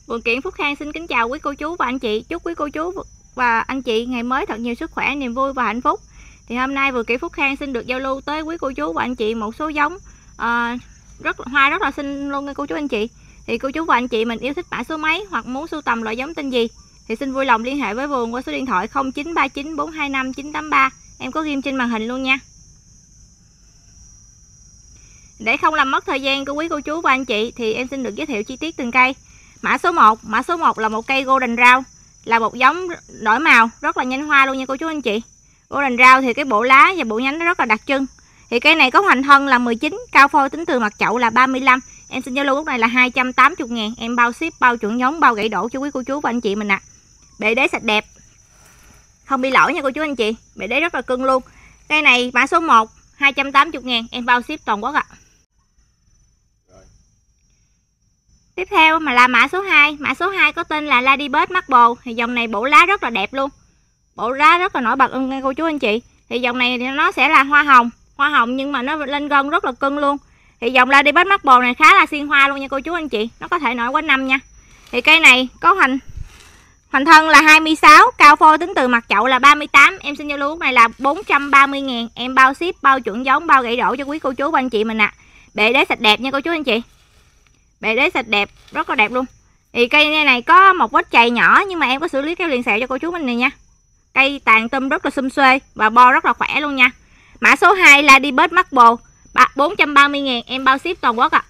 Vườn Kiểng Phúc Khang xin kính chào quý cô chú và anh chị. Chúc quý cô chú và anh chị ngày mới thật nhiều sức khỏe, niềm vui và hạnh phúc. Thì hôm nay Vườn Kiểng Phúc Khang xin được giao lưu tới quý cô chú và anh chị một số giống hoa rất là xinh luôn nha cô chú anh chị. Thì cô chú và anh chị mình yêu thích mã số mấy hoặc muốn sưu tầm loại giống tên gì thì xin vui lòng liên hệ với vườn qua số điện thoại 0939 425 983. Em có ghim trên màn hình luôn nha. Để không làm mất thời gian của quý cô chú và anh chị thì em xin được giới thiệu chi tiết từng cây. Mã số 1 là một cây Golden Rao, là một giống đổi màu rất là nhanh hoa luôn nha cô chú anh chị. Golden Rao thì cái bộ lá và bộ nhánh nó rất là đặc trưng. Thì cây này có hoành thân là 19, cao phôi tính từ mặt chậu là 35. Em xin giao lưu lúc này là 280.000, em bao ship, bao chuẩn giống, bao gãy đổ cho quý cô chú và anh chị mình ạ. Bệ đế sạch đẹp, không bị lỗi nha cô chú anh chị. Bệ đế rất là cưng luôn. Cây này mã số 1 280.000, em bao ship toàn quốc ạ. Tiếp theo mà là mã số 2. Mã số 2 có tên là Ladybird Marble. Thì dòng này bộ lá rất là đẹp luôn. Bộ lá rất là nổi bật nha cô chú anh chị. Thì dòng này thì nó sẽ là hoa hồng nhưng mà nó lên gân rất là cưng luôn. Thì dòng Ladybird Marble này khá là xuyên hoa luôn nha cô chú anh chị. Nó có thể nổi quá năm nha. Thì cây này có hoành thân là 26, cao phôi tính từ mặt chậu là 38. Em xin giao lưu lúc này là 430.000, em bao ship, bao chuẩn giống, bao gãy đổ cho quý cô chú và anh chị mình ạ. Bệ đế sạch đẹp nha cô chú anh chị. Bệ đế sạch đẹp, rất là đẹp luôn. Thì cây này có một vết chày nhỏ nhưng mà em có xử lý kéo liền xẹo cho cô chú mình này nha. Cây tàn tôm rất là xum xuê và bo rất là khỏe luôn nha. Mã số 2 là Ladybird Marble, 430.000, em bao ship toàn quốc ạ.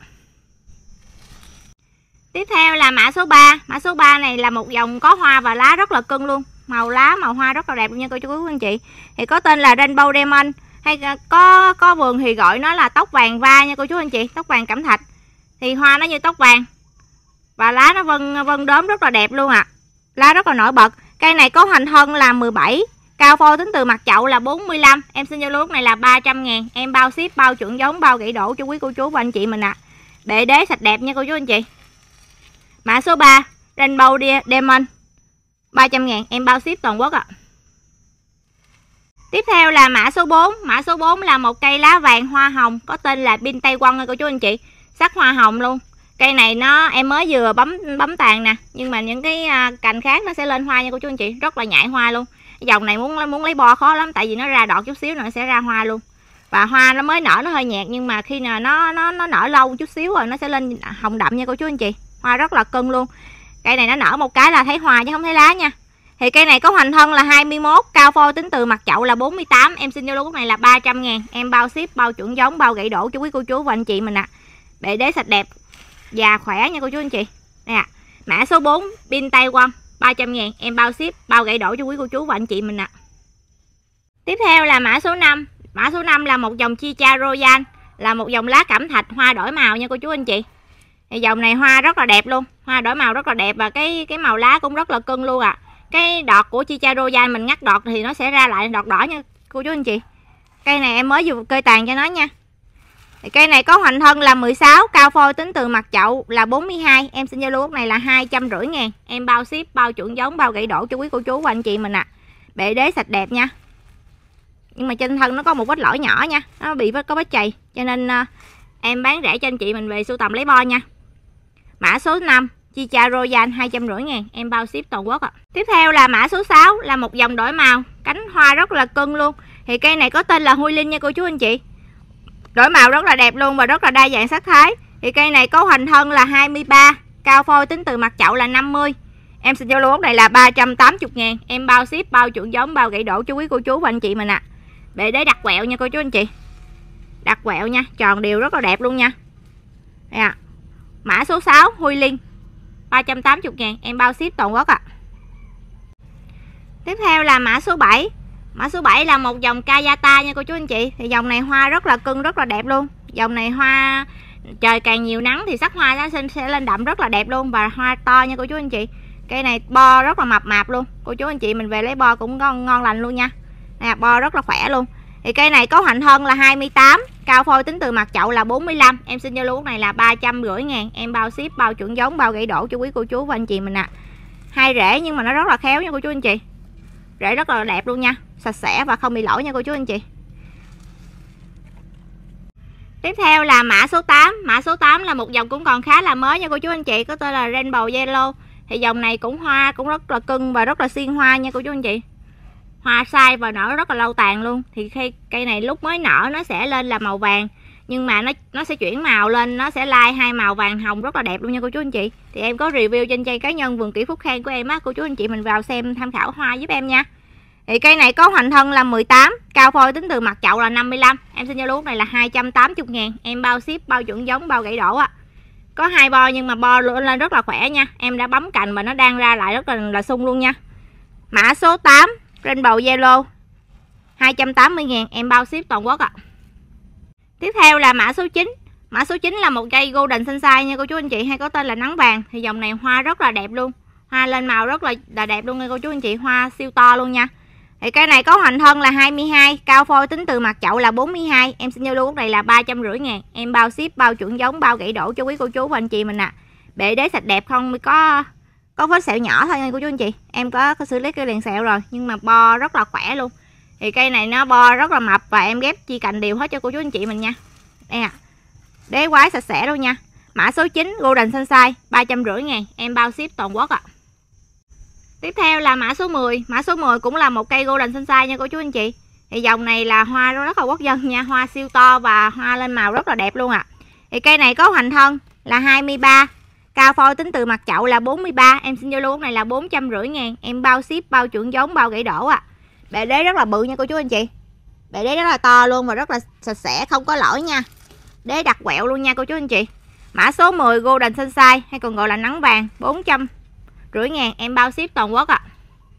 Tiếp theo là mã số 3. Mã số 3 này là một dòng có hoa và lá rất là cưng luôn. Màu lá, màu hoa rất là đẹp luôn nha cô chú anh chị. Thì có tên là Rainbow Diamond, hay có vườn thì gọi nó là tóc vàng va nha cô chú anh chị, tóc vàng cẩm thạch. Thì hoa nó như tóc vàng và lá nó vân đốm rất là đẹp luôn ạ. Lá rất là nổi bật. Cây này có hoành thân là 17, cao phôi tính từ mặt chậu là 45. Em xin giao lưu lúc này là 300.000, em bao ship, bao chuẩn giống, bao gãy đổ cho quý cô chú và anh chị mình ạ. Bệ đế sạch đẹp nha cô chú anh chị. Mã số 3 Rainbow Diamond, 300.000, em bao ship toàn quốc ạ. Tiếp theo là mã số 4. Mã số 4 là một cây lá vàng hoa hồng, có tên là Pin Tây Quân nha cô chú anh chị. Sắc hoa hồng luôn. Cây này em mới vừa bấm tàn nè, nhưng mà những cái cành khác nó sẽ lên hoa nha cô chú anh chị, rất là nhạy hoa luôn. Dòng này muốn lấy bo khó lắm, tại vì nó ra đọt chút xíu nữa nó sẽ ra hoa luôn. Và hoa nó mới nở nó hơi nhạt, nhưng mà khi nào nó nở lâu chút xíu rồi nó sẽ lên hồng đậm nha cô chú anh chị. Hoa rất là cưng luôn. Cây này nó nở một cái là thấy hoa chứ không thấy lá nha. Thì cây này có hoành thân là 21, cao phôi tính từ mặt chậu là 48. Em xin giao lưu lúc này là 300.000, em bao ship, bao chuẩn giống, bao gãy đổ cho quý cô chú và anh chị mình ạ. Bệ đế sạch đẹp và khỏe nha cô chú anh chị. Đây ạ. Mã số 4 Pin Tây Quân, 300.000, em bao ship, bao gãy đổ cho quý cô chú và anh chị mình ạ. Tiếp theo là mã số 5. Mã số 5 là một dòng Chicha Royal, là một dòng lá cẩm thạch hoa đổi màu nha cô chú anh chị. Thì dòng này hoa rất là đẹp luôn, hoa đổi màu rất là đẹp và cái màu lá cũng rất là cưng luôn ạ. Cái đọt của Chicha Royal mình ngắt đọt thì nó sẽ ra lại đọt đỏ nha cô chú anh chị. Cây này em mới vừa cơi tàn cho nó nha. Thì cây này có hoành thân là 16, cao phôi tính từ mặt chậu là 42. Em xin giao lưu lúc này là 250.000, em bao ship, bao chuẩn giống, bao gãy đổ cho quý cô chú và anh chị mình ạ. Bệ đế sạch đẹp nha. Nhưng mà trên thân nó có một vết lỗi nhỏ nha, nó bị có vết chày, cho nên em bán rẻ cho anh chị mình về sưu tầm lấy bo nha. Mã số 5 Chicha Royal, 250.000, em bao ship toàn quốc ạ. Tiếp theo là mã số 6, là một dòng đổi màu, cánh hoa rất là cưng luôn. Thì cây này có tên là Huy Linh nha cô chú anh chị. Đổi màu rất là đẹp luôn và rất là đa dạng sắc thái. Thì cây này có hoành thân là 23, cao phôi tính từ mặt chậu là 50. Em xin giao lưu này là 380.000, em bao ship, bao chuẩn giống, bao gãy đổ cho quý cô chú và anh chị mình ạ. Bệ đế đặt quẹo nha cô chú anh chị. Đặt quẹo nha, tròn đều rất là đẹp luôn nha. Đây ạ. Mã số 6 Huy Linh, 380.000, em bao ship toàn quốc ạ. Tiếp theo là mã số 7. Mã số 7 là một dòng Kayata nha cô chú anh chị. Thì dòng này hoa rất là cưng, rất là đẹp luôn. Dòng này hoa trời càng nhiều nắng thì sắc hoa nó sẽ lên đậm rất là đẹp luôn và hoa to nha cô chú anh chị. Cây này bo rất là mập luôn. Cô chú anh chị mình về lấy bo cũng ngon lành luôn nha. Nè, bo rất là khỏe luôn. Thì cây này có hoành thân là 28, cao phôi tính từ mặt chậu là 45. Em xin giao lưu lúc này là 350.000, em bao ship, bao chuẩn giống, bao gãy đổ cho quý cô chú và anh chị mình ạ. Hai rễ nhưng mà nó rất là khéo nha cô chú anh chị. Rễ rất là đẹp luôn nha, sạch sẽ và không bị lỗi nha cô chú anh chị. Tiếp theo là mã số 8. Mã số 8 là một dòng cũng còn khá là mới nha cô chú anh chị, có tên là Rainbow Yellow. Thì dòng này cũng hoa cũng rất là cưng và rất là xuyên hoa nha cô chú anh chị. Hoa sai và nở rất là lâu tàn luôn. Thì khi cây này lúc mới nở nó sẽ lên là màu vàng, nhưng mà nó sẽ chuyển màu lên, nó sẽ lai hai màu vàng hồng rất là đẹp luôn nha cô chú anh chị. Thì em có review trên trang cá nhân Vườn Kiểng Phúc Khang của em á, cô chú anh chị mình vào xem tham khảo hoa giúp em nha. Thì cây này có hoành thân là 18, cao phôi tính từ mặt chậu là 55. Em xin Zalo này là 280.000, em bao ship, bao chuẩn giống, bao gãy đổ á. Có 2 bo nhưng mà bo lên rất là khỏe nha. Em đã bấm cành và nó đang ra lại rất là sung luôn nha. Mã số 8 Rainbow Yellow 280.000, em bao ship toàn quốc ạ. Tiếp theo là mã số 9. Mã số 9 là một cây Golden Sunshine nha cô chú anh chị, hay có tên là nắng vàng. Thì dòng này hoa rất là đẹp luôn, hoa lên màu rất là đẹp luôn nha cô chú anh chị, hoa siêu to luôn nha. Thì cây này có hoành thân là 22, cao phôi tính từ mặt chậu là 42. Em xin Zalo này là 350.000, em bao ship, bao chuẩn giống, bao gãy đổ cho quý cô chú và anh chị mình ạ. Bệ đế sạch đẹp, không có vết sẹo nhỏ thôi nha cô chú anh chị. Em có xử lý cái liền sẹo rồi, nhưng mà bo rất là khỏe luôn. Thì cây này nó bo rất là mập và em ghép chi cành đều hết cho cô chú anh chị mình nha. Đây ạ. Đế quái sạch sẽ luôn nha. Mã số 9 Golden Sunshine 350.000, em bao ship toàn quốc ạ. Tiếp theo là mã số 10. Mã số 10 cũng là một cây Golden Sunshine nha cô chú anh chị. Thì dòng này là hoa rất là quốc dân nha, hoa siêu to và hoa lên màu rất là đẹp luôn ạ. Thì cây này có hoành thân là 23, cao phôi tính từ mặt chậu là 43. Em xin Zalo này là 450.000, em bao ship, bao chuẩn giống, bao gãy đổ ạ. Bệ đế rất là bự nha cô chú anh chị. Bệ đế rất là to luôn và rất là sạch sẽ, không có lỗi nha. Đế đặt quẹo luôn nha cô chú anh chị. Mã số 10 Golden Sunshine hay còn gọi là nắng vàng 450.000, em bao ship toàn quốc ạ.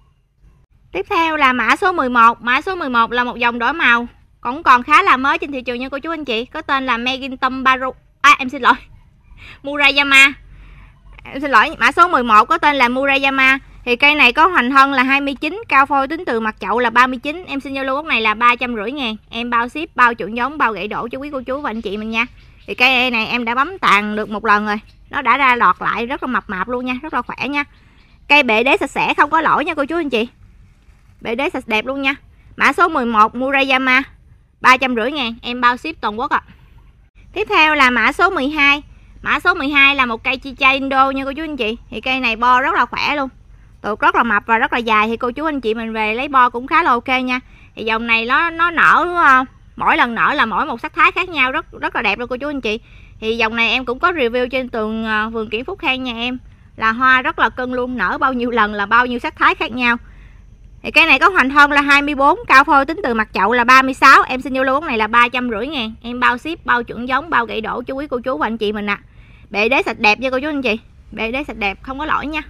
Tiếp theo là mã số 11. Mã số 11 là một dòng đổi màu cũng còn khá là mới trên thị trường nha cô chú anh chị, có tên là Megintum Baru. Em xin lỗi, Murayama. Em xin lỗi, mã số 11 có tên là Murayama. Thì cây này có hoành thân là 29, cao phôi tính từ mặt chậu là 39. Em xin Zalo này là 350.000, em bao ship, bao chuẩn giống, bao gãy đổ cho quý cô chú và anh chị mình nha. Thì cây này em đã bấm tàn được một lần rồi, nó đã ra lọt lại rất là mập mạp luôn nha, rất là khỏe nha. Cây bệ đế sạch sẽ, không có lỗi nha cô chú anh chị. Bệ đế sạch đẹp luôn nha. Mã số 11 Murayama 350.000, em bao ship toàn quốc ạ. Tiếp theo là mã số 12. Mã số 12 là một cây Chicha Indo nha cô chú anh chị. Thì cây này bo rất là khỏe luôn, tụt rất là mập và rất là dài. Thì cô chú anh chị mình về lấy bo cũng khá là ok nha. Thì dòng này nó nở, mỗi lần nở là mỗi một sắc thái khác nhau, rất là đẹp luôn cô chú anh chị. Thì dòng này em cũng có review trên tường Vườn Kiểng Phúc Khang nhà em, là hoa rất là cưng luôn, nở bao nhiêu lần là bao nhiêu sắc thái khác nhau. Thì cái này có hoành thân là 24, cao phôi tính từ mặt chậu là 36. Em xin Zalo này là 350.000, em bao ship, bao chuẩn giống, bao gãy đổ cho quý cô chú và anh chị mình ạ. Bệ đế sạch đẹp nha cô chú anh chị, bệ đế sạch đẹp, không có lỗi nha.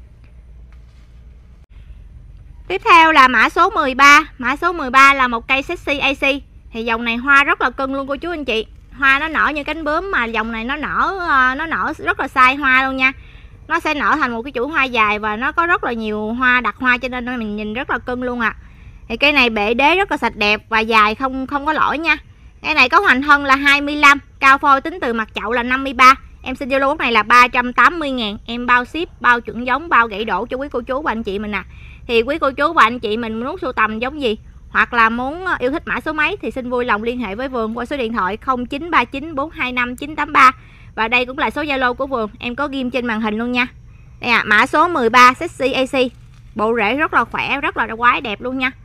Tiếp theo là mã số 13. Mã số 13 là một cây Sexy AC. Thì dòng này hoa rất là cưng luôn cô chú anh chị. Hoa nó nở như cánh bướm, mà dòng này nó nở rất là sai hoa luôn nha. Nó sẽ nở thành một cái chuỗi hoa dài và nó có rất là nhiều hoa, đặt hoa, cho nên mình nhìn rất là cưng luôn ạ. Thì cây này bệ đế rất là sạch đẹp và dài, không có lỗi nha. Cái này có hoành thân là 25, cao phôi tính từ mặt chậu là 53. Em xin Zalo này là 380.000, em bao ship, bao chuẩn giống, bao gãy đổ cho quý cô chú và anh chị mình nè. Thì quý cô chú và anh chị mình muốn sưu tầm giống gì hoặc là muốn yêu thích mã số mấy thì xin vui lòng liên hệ với Vườn qua số điện thoại 0939 425 983. Và đây cũng là số Zalo của Vườn, em có ghim trên màn hình luôn nha. Đây ạ, mã số 13 Sexy AC. Bộ rễ rất là khỏe, rất là quái đẹp luôn nha.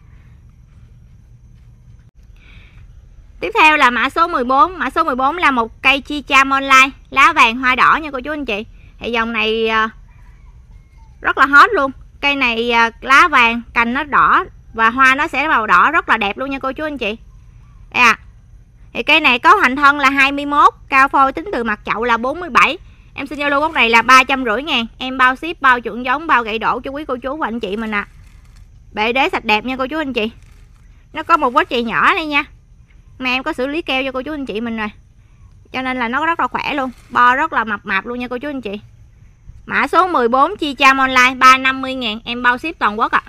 Tiếp theo là mã số 14. Mã số 14 là một cây Chicha Moonlight, lá vàng hoa đỏ nha cô chú anh chị. Thì dòng này rất là hot luôn. Cây này lá vàng, cành nó đỏ và hoa nó sẽ màu đỏ rất là đẹp luôn nha cô chú anh chị. Đây ạ. Thì cây này có hoành thân là 21, cao phôi tính từ mặt chậu là 47. Em xin Zalo gốc này là 350.000, em bao ship, bao chuẩn giống, bao gãy đổ cho quý cô chú và anh chị mình ạ. Bệ đế sạch đẹp nha cô chú anh chị. Nó có một vết chì nhỏ đây nha, mà em có xử lý keo cho cô chú anh chị mình rồi, cho nên là nó rất là khỏe luôn, bo rất là mập mạp luôn nha cô chú anh chị. Mã số 14 Chicha Moonlight 350.000, em bao ship toàn quốc ạ.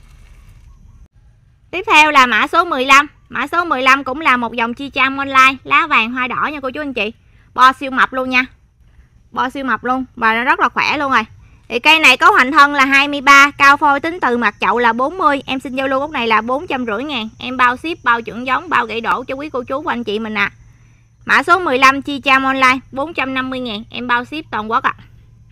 Tiếp theo là mã số 15. Mã số 15 cũng là một dòng Chicha Moonlight, lá vàng hoa đỏ nha cô chú anh chị. Bo siêu mập luôn nha, bo siêu mập luôn và nó rất là khỏe luôn rồi. Thì cây này có hoành thân là 23, cao phôi tính từ mặt chậu là 40. Em xin Zalo gốc này là 450.000, em bao ship, bao chuẩn giống, bao gãy đổ cho quý cô chú và anh chị mình ạ. Mã số 15 chi cham online 450.000, em bao ship toàn quốc ạ.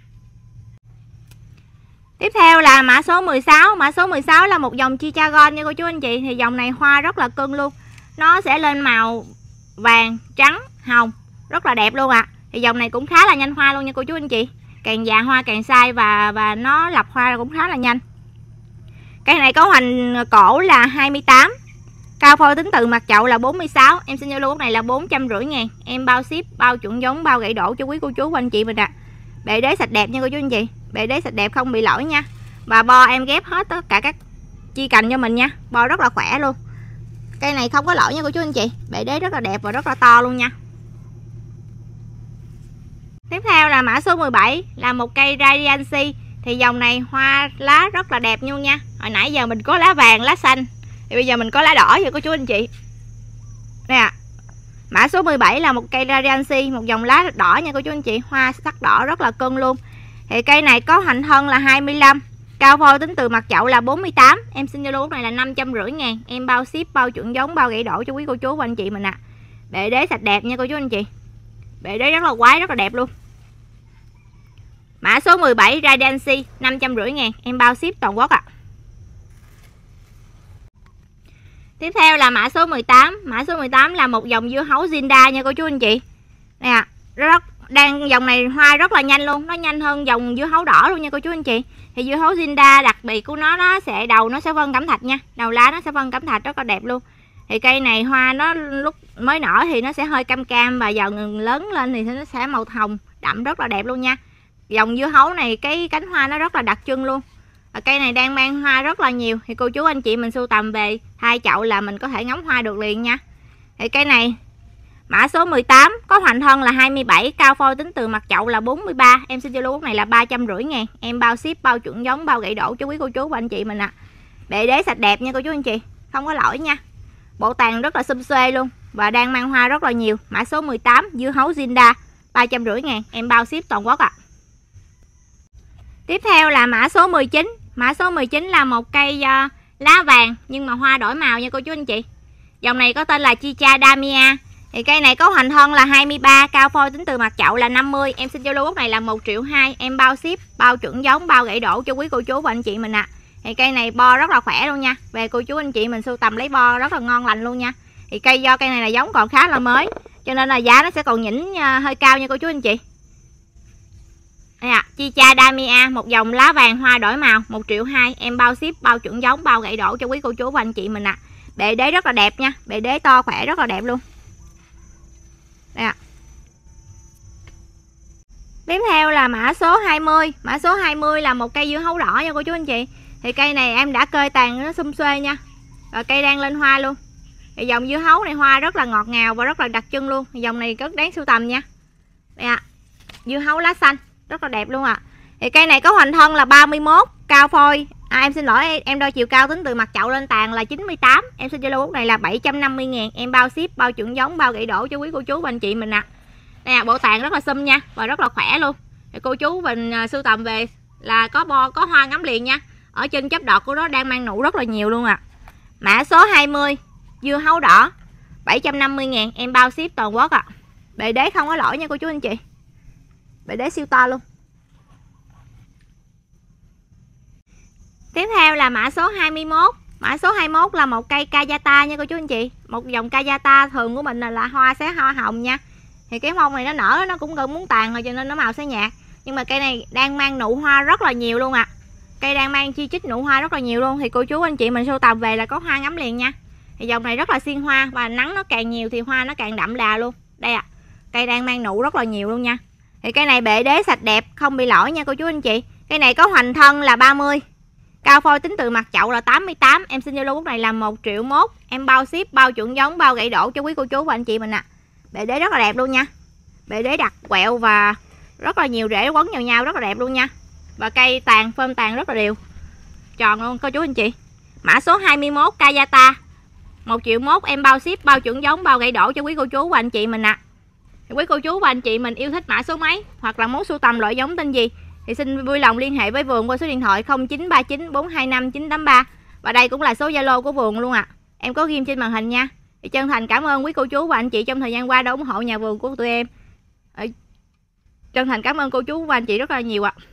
Tiếp theo là mã số 16. Mã số 16 là một dòng chi cha gold nha cô chú anh chị. Thì dòng này hoa rất là cưng luôn. Nó sẽ lên màu vàng, trắng, hồng, rất là đẹp luôn ạ. Thì dòng này cũng khá là nhanh hoa luôn nha cô chú anh chị. Càng già hoa càng sai và nó lập hoa cũng khá là nhanh. Cây này có hoành cổ là 28, cao phôi tính từ mặt chậu là 46. Em xin Zalo này là 450.000, em bao ship, bao chuẩn giống, bao gãy đổ cho quý cô chú và anh chị mình ạ. Bệ đế sạch đẹp nha cô chú anh chị. Bệ đế sạch đẹp không bị lỗi nha. Và bo em ghép hết tất cả các chi cành cho mình nha. Bo rất là khỏe luôn. Cây này không có lỗi nha cô chú anh chị. Bệ đế rất là đẹp và rất là to luôn nha. Tiếp theo là mã số 17 là một cây Radiancy. Thì dòng này hoa lá rất là đẹp luôn nha. Hồi nãy giờ mình có lá vàng, lá xanh, thì bây giờ mình có lá đỏ vậy cô chú anh chị. Đây ạ. Mã số 17 là một cây Radiancy, một dòng lá đỏ nha cô chú anh chị. Hoa sắc đỏ rất là cưng luôn. Thì cây này có hành thân là 25, cao phôi tính từ mặt chậu là 48. Em xin Zalo này là 550.000, em bao ship, bao chuẩn giống, bao gãy đổ cho quý cô chú và anh chị mình ạ. Bệ đế sạch đẹp nha cô chú anh chị. Bệ đế rất là quái, rất là đẹp luôn. Mã số 17 Radiancy 550.000, em bao ship toàn quốc ạ. Tiếp theo là mã số 18. Mã số 18 là một dòng dưa hấu Zinda nha cô chú anh chị. Nè, dòng này hoa rất là nhanh luôn, nó nhanh hơn dòng dưa hấu đỏ luôn nha cô chú anh chị. Thì dưa hấu Zinda đặc biệt của nó sẽ đầu nó sẽ phân cẩm thạch nha, đầu lá nó sẽ phân cẩm thạch rất là đẹp luôn. Thì cây này hoa nó lúc mới nở thì nó sẽ hơi cam cam, và dần lớn lên thì nó sẽ màu hồng đậm rất là đẹp luôn nha. Dòng dưa hấu này cái cánh hoa nó rất là đặc trưng luôn. Và cây này đang mang hoa rất là nhiều, thì cô chú anh chị mình sưu tầm về hai chậu là mình có thể ngắm hoa được liền nha. Thì cây này mã số 18 có hoành thân là 27, cao phôi tính từ mặt chậu là 43. Em xin Zalo này là 350.000, em bao ship, bao chuẩn giống, bao gãy đổ cho quý cô chú và anh chị mình ạ. Bệ đế sạch đẹp nha cô chú anh chị, không có lỗi nha. Bộ tàn rất là xum xuê luôn và đang mang hoa rất là nhiều. Mã số 18 dưa hấu Zinda 350.000, em bao ship toàn quốc ạ. Tiếp theo là mã số 19. Mã số 19 là một cây lá vàng nhưng mà hoa đổi màu nha cô chú anh chị. Dòng này có tên là Chicha Damia. Thì cây này có hoành thân là 23, cao phôi tính từ mặt chậu là 50. Em xin Zalo này là 1.200.000, em bao ship, bao chuẩn giống, bao gãy đổ cho quý cô chú và anh chị mình ạ. Thì cây này bo rất là khỏe luôn nha. Về cô chú anh chị mình sưu tầm lấy bo rất là ngon lành luôn nha. Thì cây do cây này là giống còn khá là mới, cho nên là giá nó sẽ còn nhỉnh hơi cao nha cô chú anh chị. Đây ạ, Chicha Damia, một dòng lá vàng hoa đổi màu 1.200.000, em bao ship, bao chuẩn giống, bao gãy đổ cho quý cô chú và anh chị mình ạ. Bệ đế rất là đẹp nha, bệ đế to khỏe rất là đẹp luôn. Đây ạ. Tiếp theo là mã số 20. Mã số 20 là một cây dưa hấu đỏ nha cô chú anh chị. Thì cây này em đã cơi tàn nó xum xuê nha. Và cây đang lên hoa luôn. Thì dòng dưa hấu này hoa rất là ngọt ngào và rất là đặc trưng luôn. Thì dòng này rất đáng sưu tầm nha. Đây ạ. Dưa hấu lá xanh rất là đẹp luôn ạ. Thì cây này có hoành thân là 31, cao phôi em xin lỗi, em đo chiều cao tính từ mặt chậu lên tàn là 98. Em xin Zalo này là 750.000, em bao ship, bao chuẩn giống, bao gãy đổ cho quý cô chú và anh chị mình ạ. Đây là bộ tàn rất là xum nha và rất là khỏe luôn. Thì cô chú mình sưu tầm về là có bo có hoa ngắm liền nha. Ở trên chấp đọt của nó đang mang nụ rất là nhiều luôn ạ. Mã số 20 dưa hấu đỏ 750.000, em bao ship toàn quốc ạ. Bệ đế không có lỗi nha cô chú anh chị. Bệ đế siêu to luôn. Tiếp theo là mã số 21. Mã số 21 là một cây Kayata nha cô chú anh chị. Một dòng Kayata thường của mình là hoa sẽ hoa hồng nha. Thì cái bông này nó nở nó cũng gần muốn tàn rồi cho nên nó màu sẽ nhạt. Nhưng mà cây này đang mang nụ hoa rất là nhiều luôn ạ. Cây đang mang chi chít nụ hoa rất là nhiều luôn. Thì cô chú anh chị mình sưu tầm về là có hoa ngắm liền nha. Thì dòng này rất là xiên hoa và nắng nó càng nhiều thì hoa nó càng đậm đà luôn. Đây ạ. Cây đang mang nụ rất là nhiều luôn nha. Thì cây này bệ đế sạch đẹp không bị lỗi nha cô chú anh chị. Cây này có hoành thân là 30, cao phôi tính từ mặt chậu là 88. Em xin Zalo này là 1.100.000, em bao ship, bao chuẩn giống, bao gãy đổ cho quý cô chú và anh chị mình ạ. Bệ đế rất là đẹp luôn nha. Bệ đế đặc quẹo và rất là nhiều rễ quấn vào nhau rất là đẹp luôn nha. Và cây tàn phơm tàn rất là đều, tròn luôn cô chú anh chị. Mã số 21 Kayata 1.100.000, em bao ship, bao chuẩn giống, bao gãy đổ cho quý cô chú và anh chị mình ạ. Quý cô chú và anh chị mình yêu thích mã số mấy hoặc là muốn sưu tầm loại giống tên gì thì xin vui lòng liên hệ với vườn qua số điện thoại 0939 425 983. Và đây cũng là số Zalo của vườn luôn ạ. Em có ghim trên màn hình nha. Thì chân thành cảm ơn quý cô chú và anh chị trong thời gian qua đã ủng hộ nhà vườn của tụi em. Chân thành cảm ơn cô chú và anh chị rất là nhiều ạ.